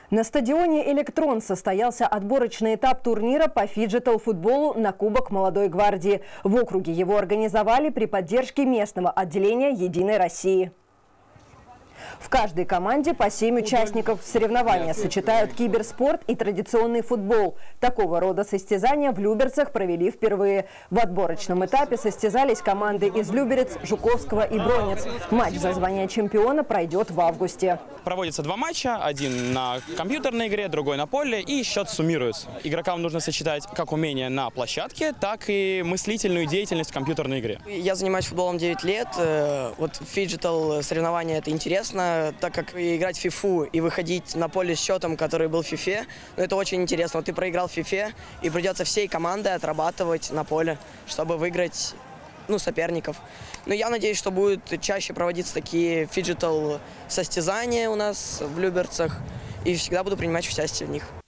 На стадионе «Электрон» состоялся отборочный этап турнира по фиджитал-футболу на Кубок молодой гвардии. В округе его организовали при поддержке местного отделения «Единой России». В каждой команде по 7 участников. Соревнования сочетают киберспорт и традиционный футбол. Такого рода состязания в Люберцах провели впервые. В отборочном этапе состязались команды из Люберец, Жуковского и Бронец. Матч за звание чемпиона пройдет в августе. Проводится 2 матча. Один на компьютерной игре, другой на поле. И счет суммируется. Игрокам нужно сочетать как умения на площадке, так и мыслительную деятельность в компьютерной игре. Я занимаюсь футболом 9 лет. Вот фиджитал соревнования — это интересно, так как играть в фифу и выходить на поле с счетом, который был в фифе, это очень интересно. Вот ты проиграл в фифе, и придется всей командой отрабатывать на поле, чтобы выиграть соперников. Но я надеюсь, что будут чаще проводиться такие фиджитал состязания у нас в Люберцах, и всегда буду принимать участие в них.